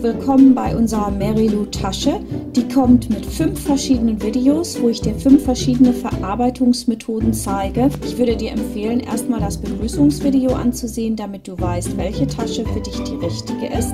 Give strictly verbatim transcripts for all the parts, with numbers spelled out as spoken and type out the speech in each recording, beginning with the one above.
willkommen bei unserer Mary-Lou Tasche. Die kommt mit fünf verschiedenen Videos, wo ich dir fünf verschiedene Verarbeitungsmethoden zeige. Ich würde dir empfehlen, erstmal das Begrüßungsvideo anzusehen, damit du weißt, welche Tasche für dich die richtige ist.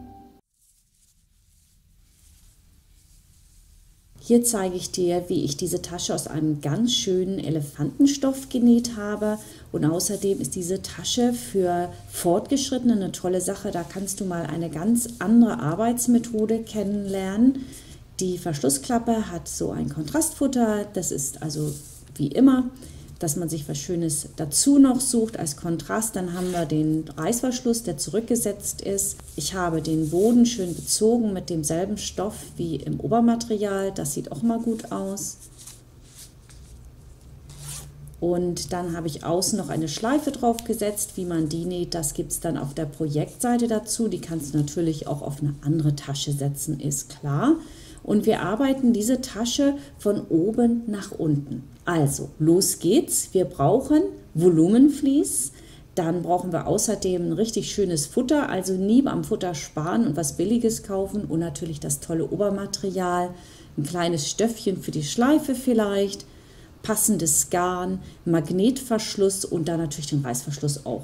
Hier zeige ich dir, wie ich diese Tasche aus einem ganz schönen Elefantenstoff genäht habe. Und außerdem ist diese Tasche für Fortgeschrittene eine tolle Sache. Da kannst du mal eine ganz andere Arbeitsmethode kennenlernen. Die Verschlussklappe hat so ein Kontrastfutter. Das ist also wie immer, dass man sich was Schönes dazu noch sucht als Kontrast. Dann haben wir den Reißverschluss, der zurückgesetzt ist. Ich habe den Boden schön bezogen mit demselben Stoff wie im Obermaterial. Das sieht auch mal gut aus. Und dann habe ich außen noch eine Schleife drauf gesetzt. Wie man die näht, das gibt es dann auf der Projektseite dazu. Die kannst du natürlich auch auf eine andere Tasche setzen, ist klar. Und wir arbeiten diese Tasche von oben nach unten. Also, los geht's. Wir brauchen Volumenvlies. Dann brauchen wir außerdem ein richtig schönes Futter. Also nie am Futter sparen und was Billiges kaufen. Und natürlich das tolle Obermaterial. Ein kleines Stöffchen für die Schleife vielleicht. Passendes Garn, Magnetverschluss und dann natürlich den Reißverschluss auch.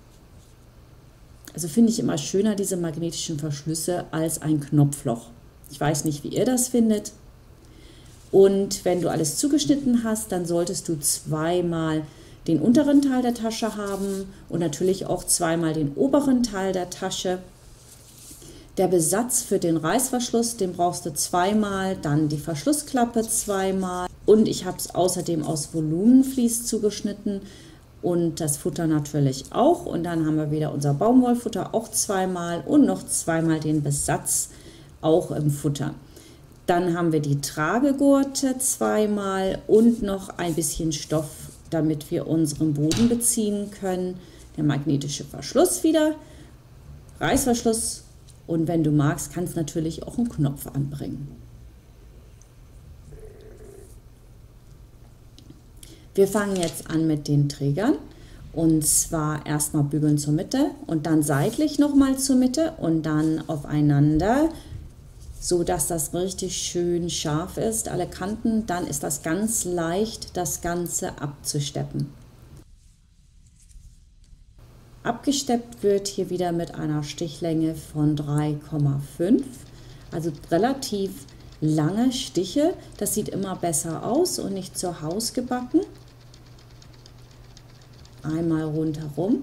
Also finde ich immer schöner, diese magnetischen Verschlüsse, als ein Knopfloch. Ich weiß nicht, wie ihr das findet. Und wenn du alles zugeschnitten hast, dann solltest du zweimal den unteren Teil der Tasche haben und natürlich auch zweimal den oberen Teil der Tasche. Der Besatz für den Reißverschluss, den brauchst du zweimal, dann die Verschlussklappe zweimal. Und ich habe es außerdem aus Volumenvlies zugeschnitten und das Futter natürlich auch. Und dann haben wir wieder unser Baumwollfutter auch zweimal und noch zweimal den Besatz auch im Futter. Dann haben wir die Tragegurte zweimal und noch ein bisschen Stoff, damit wir unseren Boden beziehen können. Der magnetische Verschluss wieder, Reißverschluss und wenn du magst, kannst du natürlich auch einen Knopf anbringen. Wir fangen jetzt an mit den Trägern und zwar erstmal bügeln zur Mitte und dann seitlich nochmal zur Mitte und dann aufeinander, so dass das richtig schön scharf ist, alle Kanten. Dann ist das ganz leicht, das Ganze abzusteppen. Abgesteppt wird hier wieder mit einer Stichlänge von drei Komma fünf, also relativ lange Stiche. Das sieht immer besser aus und nicht zu Haus gebacken. Einmal rundherum,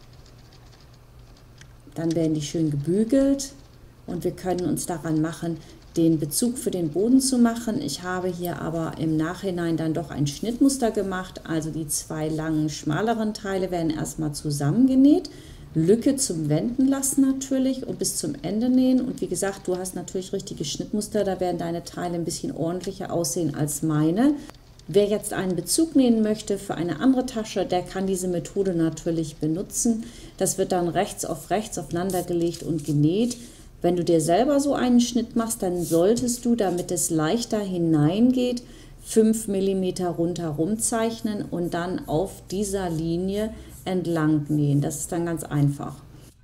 dann werden die schön gebügelt und wir können uns daran machen, den Bezug für den Boden zu machen. Ich habe hier aber im Nachhinein dann doch ein Schnittmuster gemacht, also die zwei langen, schmaleren Teile werden erstmal zusammengenäht, Lücke zum Wenden lassen natürlich und bis zum Ende nähen. Und wie gesagt, du hast natürlich richtige Schnittmuster, da werden deine Teile ein bisschen ordentlicher aussehen als meine. Wer jetzt einen Bezug nähen möchte für eine andere Tasche, der kann diese Methode natürlich benutzen. Das wird dann rechts auf rechts aufeinander gelegt und genäht. Wenn du dir selber so einen Schnitt machst, dann solltest du, damit es leichter hineingeht, fünf Millimeter rundherum zeichnen und dann auf dieser Linie entlang nähen. Das ist dann ganz einfach.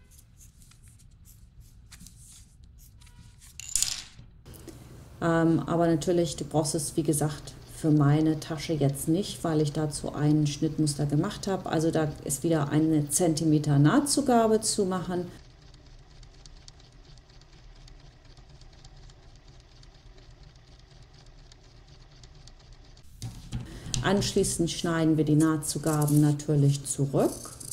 Ähm, aber natürlich, du brauchst es, wie gesagt, für meine Tasche jetzt nicht, weil ich dazu ein Schnittmuster gemacht habe. Also da ist wieder eine Zentimeter Nahtzugabe zu machen. Anschließend schneiden wir die Nahtzugaben natürlich zurück.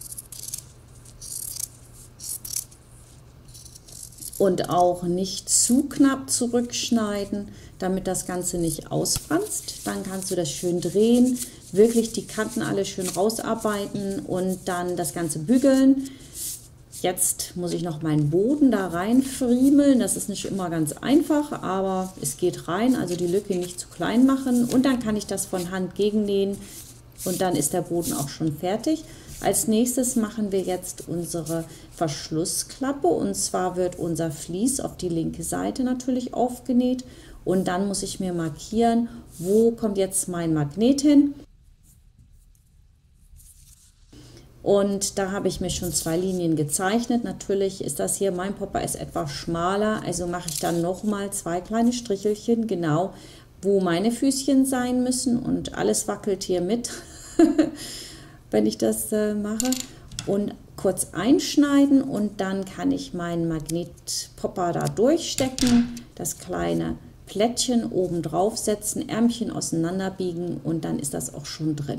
Und auch nicht zu knapp zurückschneiden, damit das Ganze nicht ausfranst. Dann kannst du das schön drehen, wirklich die Kanten alle schön rausarbeiten und dann das Ganze bügeln. Jetzt muss ich noch meinen Boden da rein friemeln. Das ist nicht immer ganz einfach, aber es geht rein. Also die Lücke nicht zu klein machen und dann kann ich das von Hand gegennähen und dann ist der Boden auch schon fertig. Als nächstes machen wir jetzt unsere Verschlussklappe und zwar wird unser Vlies auf die linke Seite natürlich aufgenäht und dann muss ich mir markieren, wo kommt jetzt mein Magnet hin. Und da habe ich mir schon zwei Linien gezeichnet. Natürlich ist das hier, mein Popper ist etwas schmaler, also mache ich dann nochmal zwei kleine Strichelchen, genau wo meine Füßchen sein müssen. Und alles wackelt hier mit, wenn ich das äh, mache. Und kurz einschneiden und dann kann ich meinen Magnetpopper da durchstecken, das kleine Plättchen oben drauf setzen, Ärmchen auseinanderbiegen und dann ist das auch schon drin.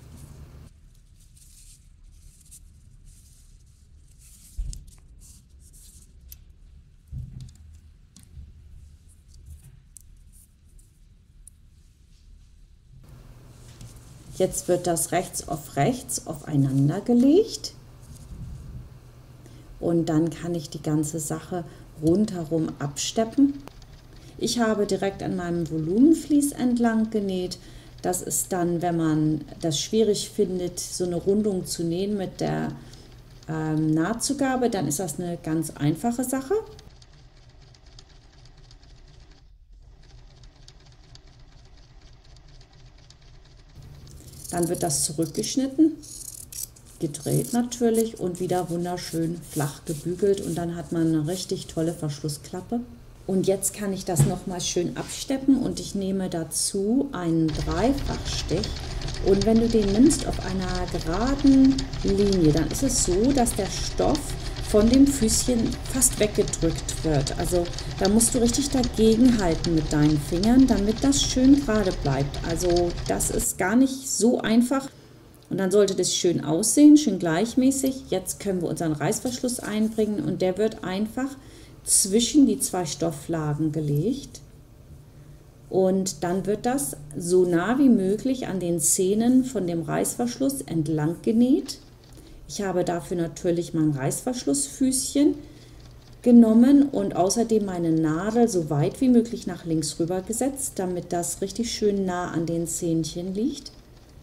Jetzt wird das rechts auf rechts aufeinander gelegt und dann kann ich die ganze Sache rundherum absteppen. Ich habe direkt an meinem Volumenvlies entlang genäht. Das ist dann, wenn man das schwierig findet, so eine Rundung zu nähen mit der ähm, Nahtzugabe, dann ist das eine ganz einfache Sache. Dann wird das zurückgeschnitten, gedreht natürlich und wieder wunderschön flach gebügelt und dann hat man eine richtig tolle Verschlussklappe. Und jetzt kann ich das noch mal schön absteppen und ich nehme dazu einen Dreifachstich. Und wenn du den nimmst auf einer geraden Linie, dann ist es so, dass der Stoff von dem Füßchen fast weggedrückt wird. Also da musst du richtig dagegen halten mit deinen Fingern, damit das schön gerade bleibt. Also das ist gar nicht so einfach. Und dann sollte das schön aussehen, schön gleichmäßig. Jetzt können wir unseren Reißverschluss einbringen und der wird einfach zwischen die zwei Stofflagen gelegt. Und dann wird das so nah wie möglich an den Zähnen von dem Reißverschluss entlang genäht. Ich habe dafür natürlich mein Reißverschlussfüßchen genommen und außerdem meine Nadel so weit wie möglich nach links rüber gesetzt, damit das richtig schön nah an den Zähnchen liegt.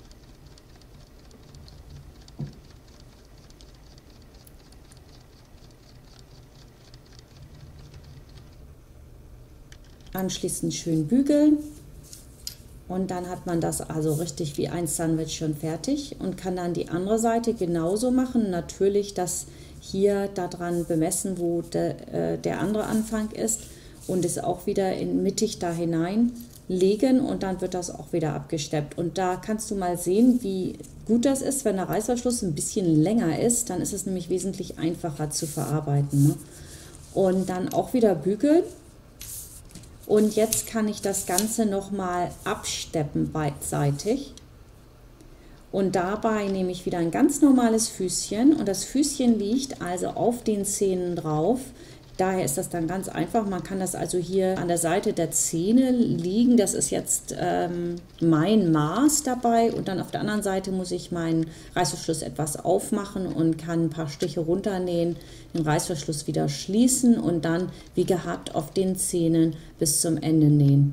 Anschließend schön bügeln. Und dann hat man das also richtig wie ein Sandwich schon fertig und kann dann die andere Seite genauso machen. Natürlich das hier daran bemessen, wo de, äh, der andere Anfang ist und es auch wieder in mittig da hinein legen und dann wird das auch wieder abgesteppt. Und da kannst du mal sehen, wie gut das ist, wenn der Reißverschluss ein bisschen länger ist, dann ist es nämlich wesentlich einfacher zu verarbeiten, ne? Und dann auch wieder bügeln. Und jetzt kann ich das Ganze nochmal absteppen beidseitig. Und dabei nehme ich wieder ein ganz normales Füßchen und das Füßchen liegt also auf den Zähnen drauf. Daher ist das dann ganz einfach. Man kann das also hier an der Seite der Zähne liegen. Das ist jetzt ähm, mein Maß dabei. Und dann auf der anderen Seite muss ich meinen Reißverschluss etwas aufmachen und kann ein paar Stiche runternähen, den Reißverschluss wieder schließen und dann wie gehabt auf den Zähnen bis zum Ende nähen.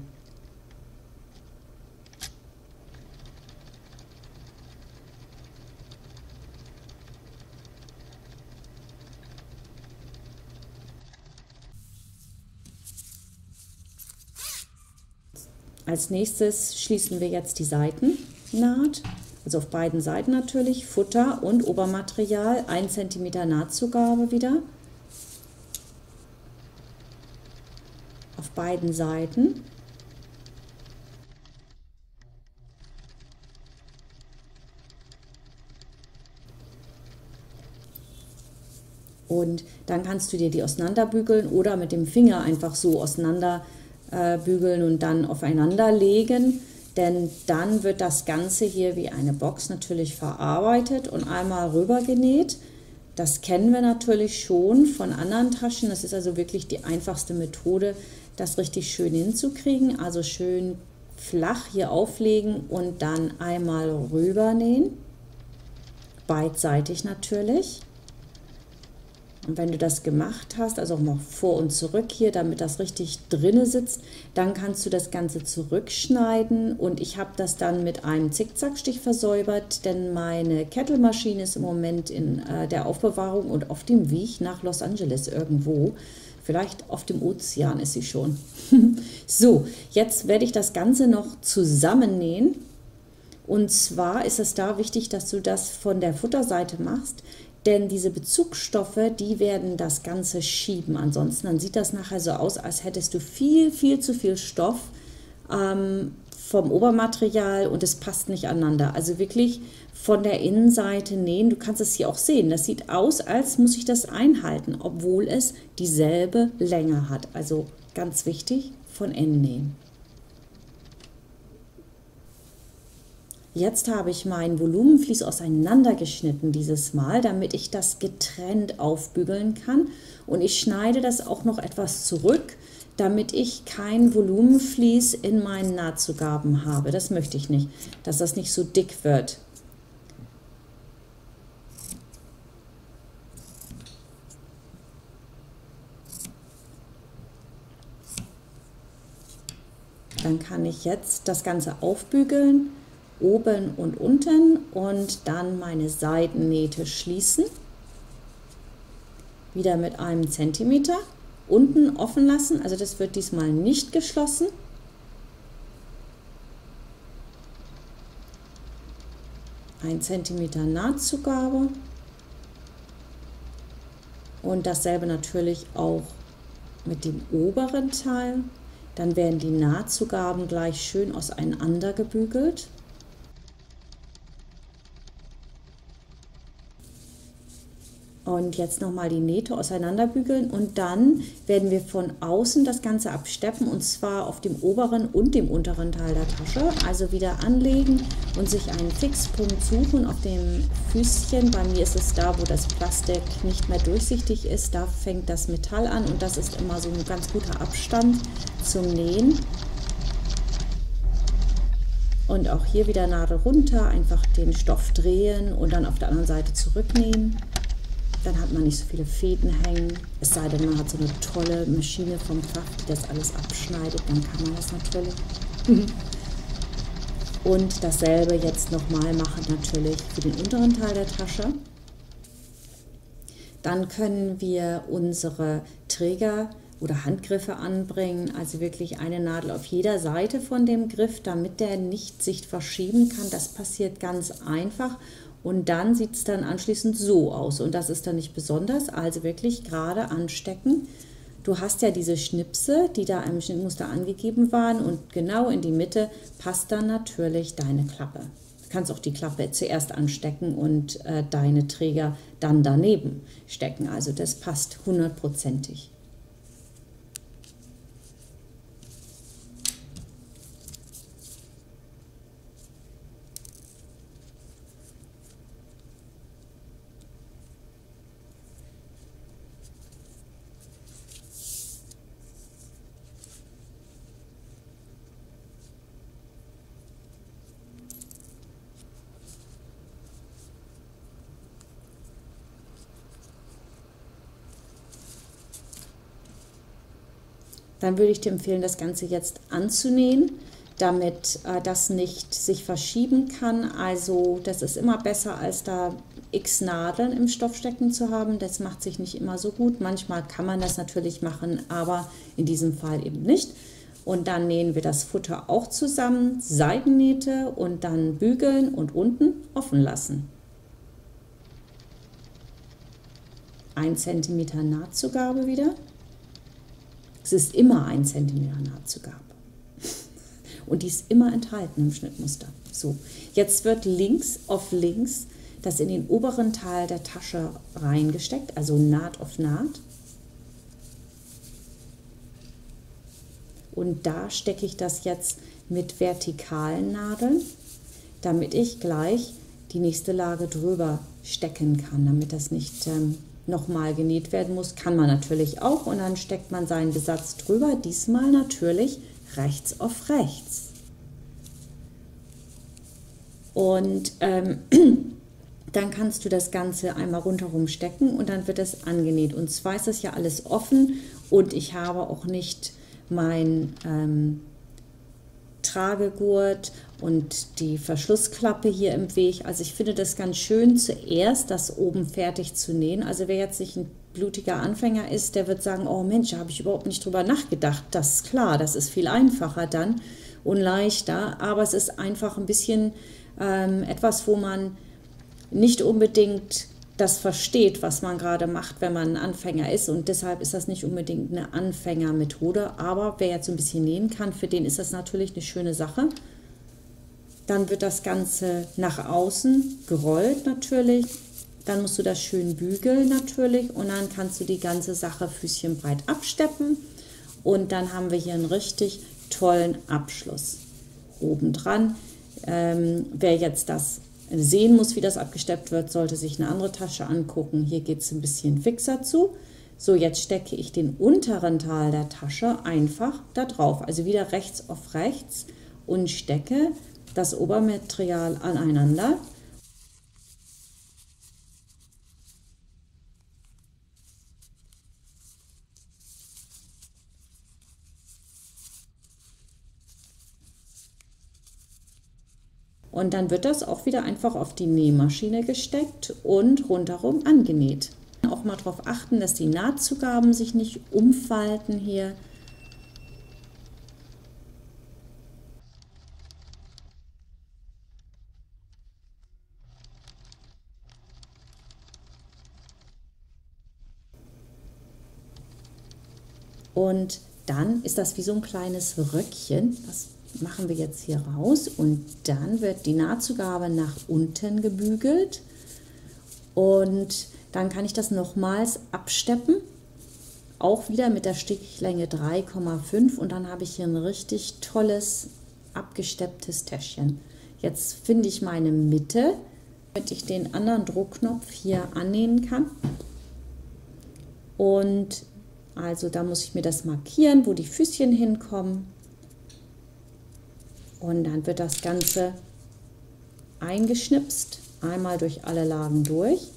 Als nächstes schließen wir jetzt die Seitennaht, also auf beiden Seiten natürlich, Futter und Obermaterial, ein Zentimeter Nahtzugabe wieder. Auf beiden Seiten. Und dann kannst du dir die auseinanderbügeln oder mit dem Finger einfach so auseinander bügeln und dann aufeinander legen, denn dann wird das Ganze hier wie eine Box natürlich verarbeitet und einmal rüber genäht. Das kennen wir natürlich schon von anderen Taschen. Das ist also wirklich die einfachste Methode, das richtig schön hinzukriegen. Also schön flach hier auflegen und dann einmal rüber nähen, beidseitig natürlich. Und wenn du das gemacht hast, also auch mal vor und zurück hier, damit das richtig drinne sitzt, dann kannst du das Ganze zurückschneiden. Und ich habe das dann mit einem Zickzackstich versäubert, denn meine Kettelmaschine ist im Moment in äh, der Aufbewahrung und auf dem Weg nach Los Angeles irgendwo. Vielleicht auf dem Ozean ist sie schon. So, jetzt werde ich das Ganze noch zusammennähen. Und zwar ist es da wichtig, dass du das von der Futterseite machst, denn diese Bezugsstoffe, die werden das Ganze schieben. Ansonsten dann sieht das nachher so aus, als hättest du viel, viel zu viel Stoff ähm, vom Obermaterial und es passt nicht aneinander. Also wirklich von der Innenseite nähen. Du kannst es hier auch sehen. Das sieht aus, als muss ich das einhalten, obwohl es dieselbe Länge hat. Also ganz wichtig, von innen nähen. Jetzt habe ich mein Volumenvlies auseinandergeschnitten dieses Mal, damit ich das getrennt aufbügeln kann. Und ich schneide das auch noch etwas zurück, damit ich kein Volumenvlies in meinen Nahtzugaben habe. Das möchte ich nicht, dass das nicht so dick wird. Dann kann ich jetzt das Ganze aufbügeln, oben und unten, und dann meine Seitennähte schließen. Wieder mit einem Zentimeter. Unten offen lassen, also das wird diesmal nicht geschlossen. Ein Zentimeter Nahtzugabe. Und dasselbe natürlich auch mit dem oberen Teil. Dann werden die Nahtzugaben gleich schön auseinander gebügelt. Und jetzt nochmal die Nähte auseinanderbügeln und dann werden wir von außen das Ganze absteppen, und zwar auf dem oberen und dem unteren Teil der Tasche. Also wieder anlegen und sich einen Fixpunkt suchen auf dem Füßchen. Bei mir ist es da, wo das Plastik nicht mehr durchsichtig ist. Da fängt das Metall an und das ist immer so ein ganz guter Abstand zum Nähen. Und auch hier wieder Nadel runter, einfach den Stoff drehen und dann auf der anderen Seite zurücknähen. Dann hat man nicht so viele Fäden hängen, es sei denn, man hat so eine tolle Maschine vom Fach, die das alles abschneidet, dann kann man das natürlich. Und dasselbe jetzt nochmal machen natürlich für den unteren Teil der Tasche. Dann können wir unsere Träger oder Handgriffe anbringen, also wirklich eine Nadel auf jeder Seite von dem Griff, damit der nicht sich verschieben kann. Das passiert ganz einfach. Und dann sieht es dann anschließend so aus. Und das ist dann nicht besonders. Also wirklich gerade anstecken. Du hast ja diese Schnipse, die da im Schnittmuster angegeben waren. Und genau in die Mitte passt dann natürlich deine Klappe. Du kannst auch die Klappe zuerst anstecken und äh, deine Träger dann daneben stecken. Also das passt hundertprozentig. Dann würde ich dir empfehlen, das Ganze jetzt anzunähen, damit äh, das nicht sich verschieben kann. Also das ist immer besser, als da x Nadeln im Stoff stecken zu haben. Das macht sich nicht immer so gut. Manchmal kann man das natürlich machen, aber in diesem Fall eben nicht. Und dann nähen wir das Futter auch zusammen, Seitennähte und dann bügeln und unten offen lassen. ein Zentimeter Nahtzugabe wieder. Es ist immer ein Zentimeter Nahtzugabe. Und die ist immer enthalten im Schnittmuster. So, jetzt wird links auf links das in den oberen Teil der Tasche reingesteckt, also Naht auf Naht. Und da stecke ich das jetzt mit vertikalen Nadeln, damit ich gleich die nächste Lage drüber stecken kann, damit das nicht ähm, nochmal genäht werden muss. Kann man natürlich auch, und dann steckt man seinen Besatz drüber, diesmal natürlich rechts auf rechts. Und ähm, dann kannst du das Ganze einmal rundherum stecken und dann wird es angenäht. Und zwar ist das ja alles offen und ich habe auch nicht mein ähm, Tragegurt und die Verschlussklappe hier im Weg. Also ich finde das ganz schön, zuerst das oben fertig zu nähen. Also wer jetzt nicht ein blutiger Anfänger ist, der wird sagen, oh Mensch, da habe ich überhaupt nicht drüber nachgedacht. Das ist klar, das ist viel einfacher dann und leichter, aber es ist einfach ein bisschen ähm, etwas, wo man nicht unbedingt das versteht, was man gerade macht, wenn man ein Anfänger ist, und deshalb ist das nicht unbedingt eine Anfängermethode, aber wer jetzt so ein bisschen nähen kann, für den ist das natürlich eine schöne Sache. Dann wird das Ganze nach außen gerollt natürlich, dann musst du das schön bügeln natürlich und dann kannst du die ganze Sache füßchenbreit absteppen und dann haben wir hier einen richtig tollen Abschluss. Obendran, ähm, wer jetzt das sehen muss, wie das abgesteppt wird, sollte sich eine andere Tasche angucken. Hier geht es ein bisschen fixer zu. So, jetzt stecke ich den unteren Teil der Tasche einfach da drauf, also wieder rechts auf rechts und stecke das Obermaterial aneinander. Und dann wird das auch wieder einfach auf die Nähmaschine gesteckt und rundherum angenäht. Auch mal darauf achten, dass die Nahtzugaben sich nicht umfalten hier. Und dann ist das wie so ein kleines Röckchen. Das machen wir jetzt hier raus und dann wird die Nahtzugabe nach unten gebügelt und dann kann ich das nochmals absteppen, auch wieder mit der Stichlänge drei Komma fünf und dann habe ich hier ein richtig tolles abgestepptes Täschchen. Jetzt finde ich meine Mitte, damit ich den anderen Druckknopf hier annähen kann. Und also da muss ich mir das markieren, wo die Füßchen hinkommen. Und dann wird das Ganze eingeschnipst, einmal durch alle Lagen durch.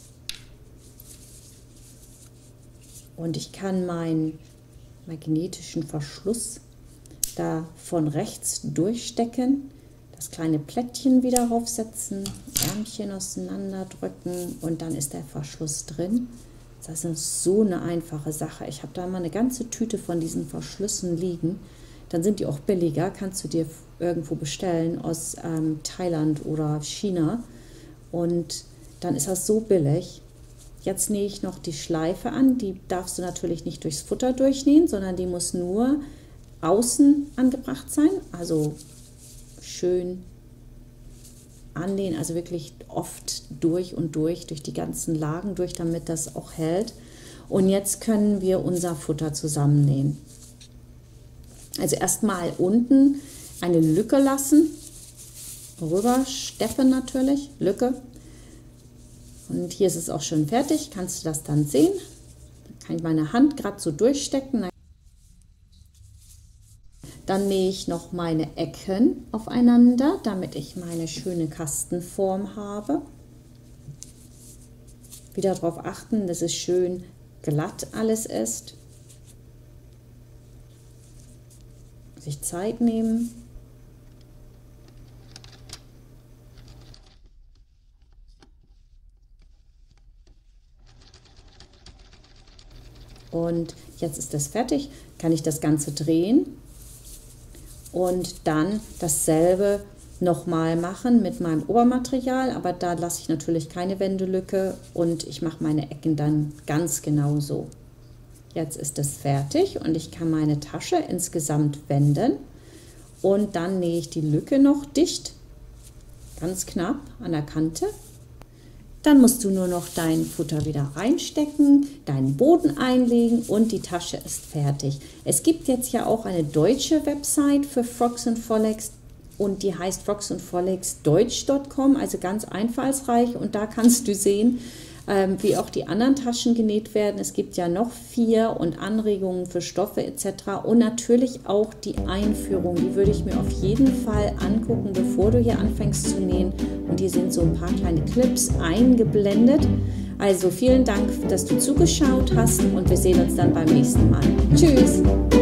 Und ich kann meinen magnetischen Verschluss da von rechts durchstecken, das kleine Plättchen wieder raufsetzen, Ärmchen auseinanderdrücken und dann ist der Verschluss drin. Das ist so eine einfache Sache. Ich habe da mal eine ganze Tüte von diesen Verschlüssen liegen. Dann sind die auch billiger, kannst du dir irgendwo bestellen aus ähm, Thailand oder China und dann ist das so billig. Jetzt nähe ich noch die Schleife an, die darfst du natürlich nicht durchs Futter durchnähen, sondern die muss nur außen angebracht sein, also schön annähen, also wirklich oft durch und durch, durch die ganzen Lagen durch, damit das auch hält. Und jetzt können wir unser Futter zusammennähen. Also erstmal unten eine Lücke lassen, rüber steppen natürlich, Lücke. Und hier ist es auch schon fertig, kannst du das dann sehen. Da kann ich meine Hand gerade so durchstecken. Dann nähe ich noch meine Ecken aufeinander, damit ich meine schöne Kastenform habe. Wieder darauf achten, dass es schön glatt alles ist. Sich Zeit nehmen. Und jetzt ist das fertig, kann ich das Ganze drehen und dann dasselbe nochmal machen mit meinem Obermaterial, aber da lasse ich natürlich keine Wendelücke und ich mache meine Ecken dann ganz genau so. Jetzt ist es fertig und ich kann meine Tasche insgesamt wenden und dann nähe ich die Lücke noch dicht, ganz knapp an der Kante. Dann musst du nur noch dein Futter wieder reinstecken, deinen Boden einlegen und die Tasche ist fertig. Es gibt jetzt ja auch eine deutsche Website für Frocks and Frolics und die heißt frocks and frolics deutsch punkt com, also ganz einfallsreich und da kannst du sehen, ähm, wie auch die anderen Taschen genäht werden. Es gibt ja noch vier und Anregungen für Stoffe et cetera und natürlich auch die Einführung, die würde ich mir auf jeden Fall angucken, bevor du hier anfängst zu nähen. Und hier sind so ein paar kleine Clips eingeblendet. Also vielen Dank, dass du zugeschaut hast und wir sehen uns dann beim nächsten Mal. Tschüss!